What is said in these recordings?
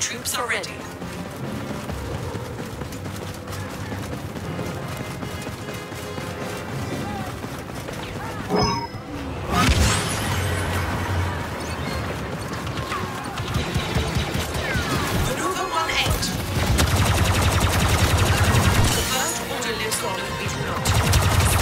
troops are ready. Maneuver 1-8. The First Order lives on if we do not.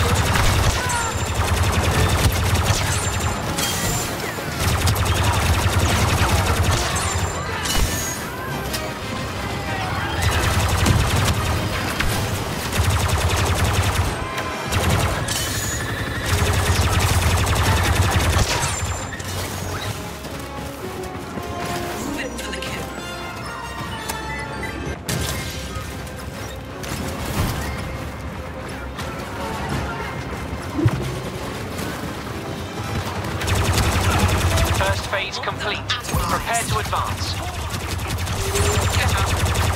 Phase complete. Prepare to advance. Get out.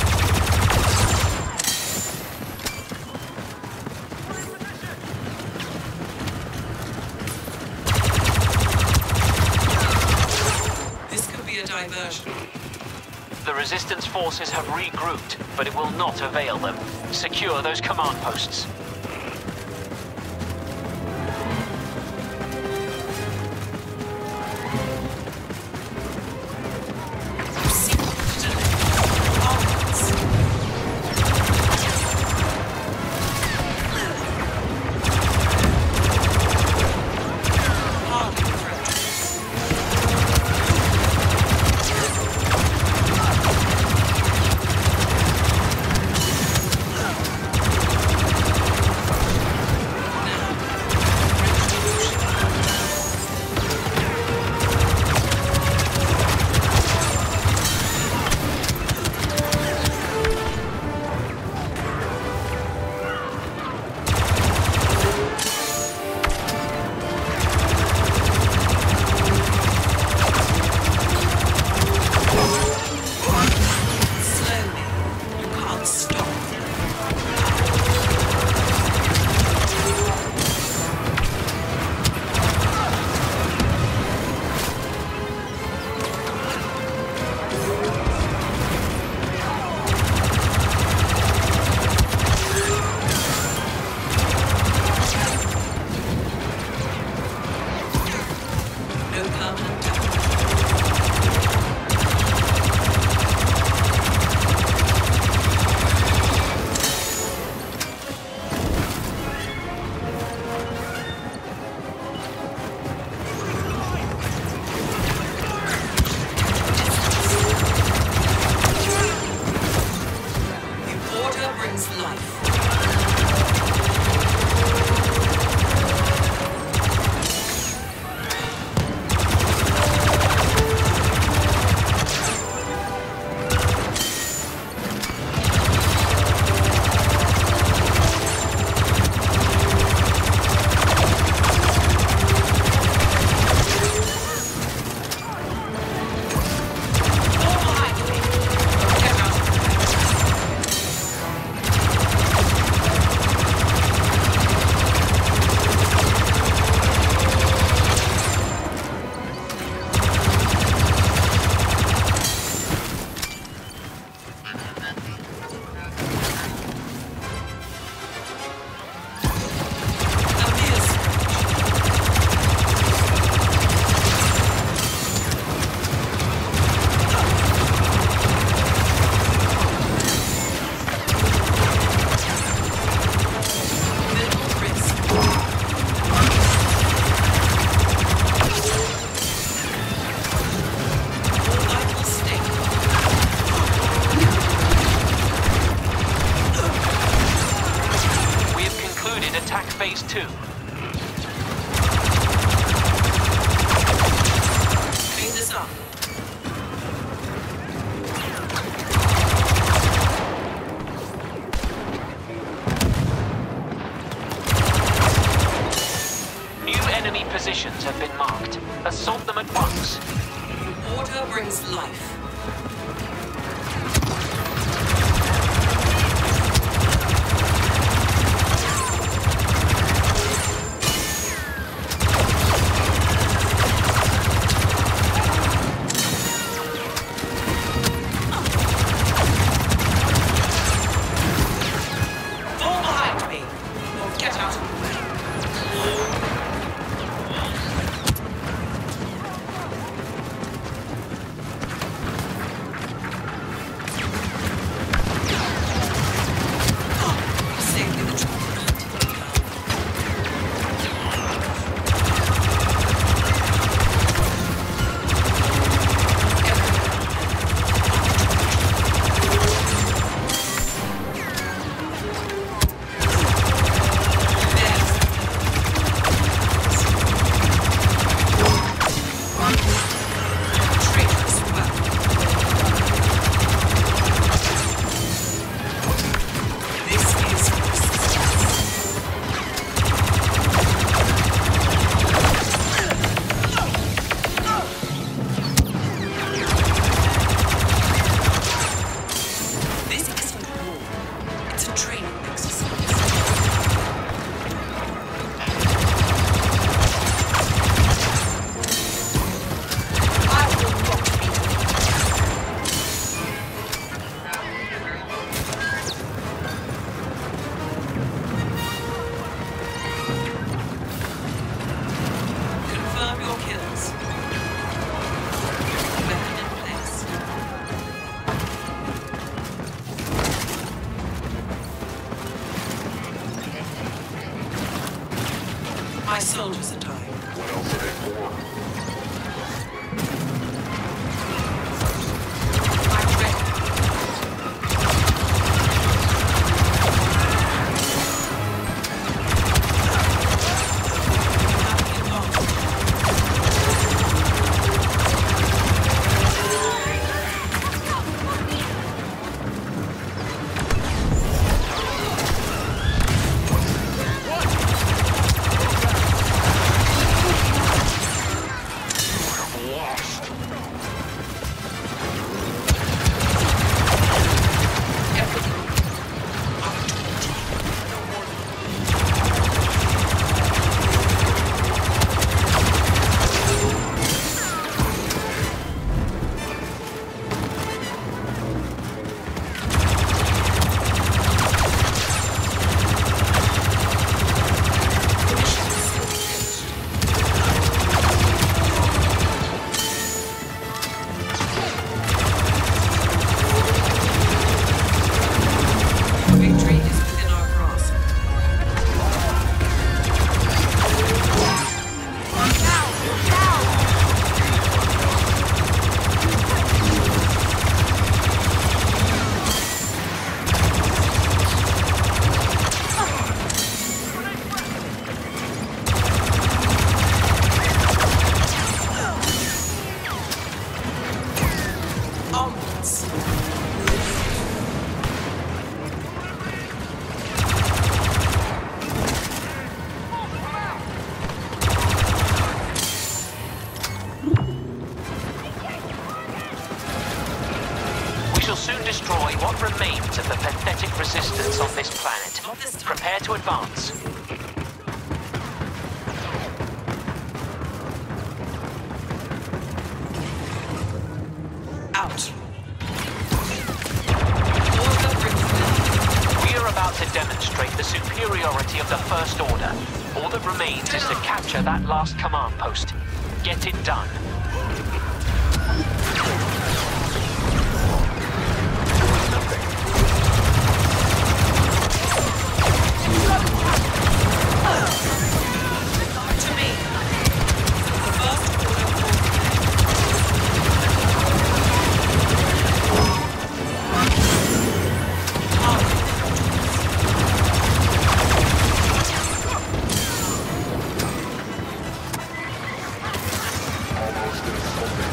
This could be a diversion. The resistance forces have regrouped, but it will not avail them. Secure those command posts. Phase 2. Clean this up. New enemy positions have been marked. Assault them at once. Order brings life. My soldiers are dying. What else are they for? I'm ready. Having involved. Lost. Victory is within our grasp. Onwards. We shall soon destroy what remains of the pathetic resistance on this planet. Not this time. Prepare to advance. Out. Order brings life. We are about to demonstrate the superiority of the First Order. All that remains is to capture that last command post. Get it done. To me. The First Order Almost in something.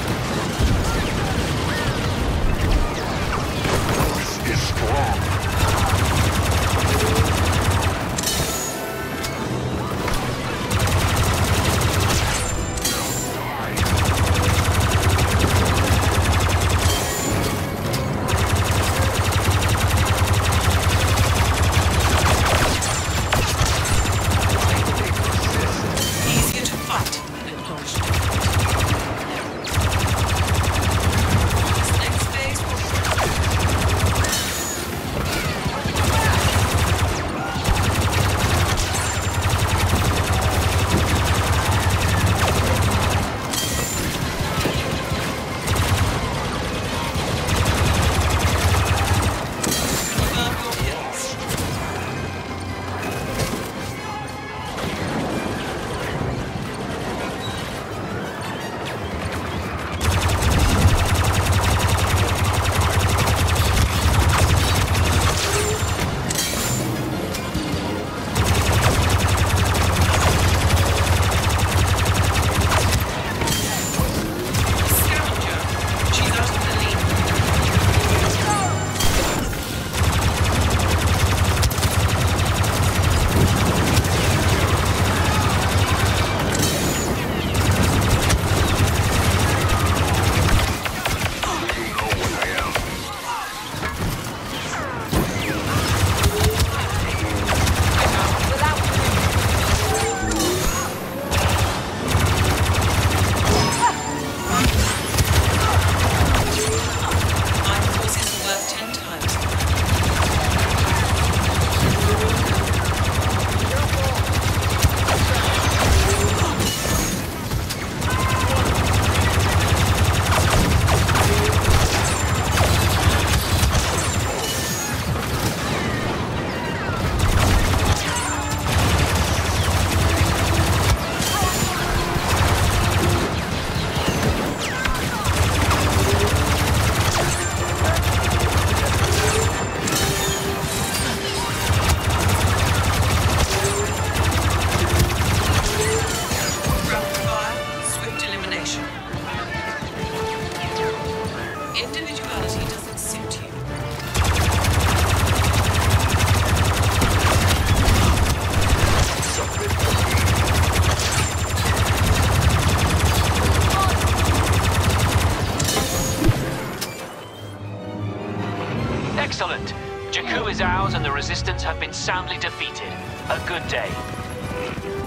Excellent. Jakku is ours and the Resistance have been soundly defeated. A good day.